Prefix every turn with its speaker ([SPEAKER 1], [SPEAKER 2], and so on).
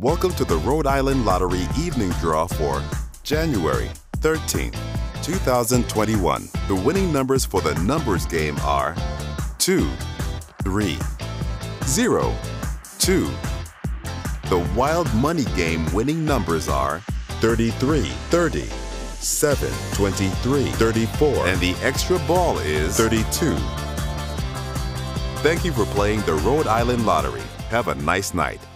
[SPEAKER 1] Welcome to the Rhode Island Lottery evening draw for January 13th, 2021. The winning numbers for the numbers game are 2, 3, 0, 2. The Wild Money game winning numbers are 33, 30, 7, 23, 34, and the extra ball is 32. Thank you for playing the Rhode Island Lottery. Have a nice night.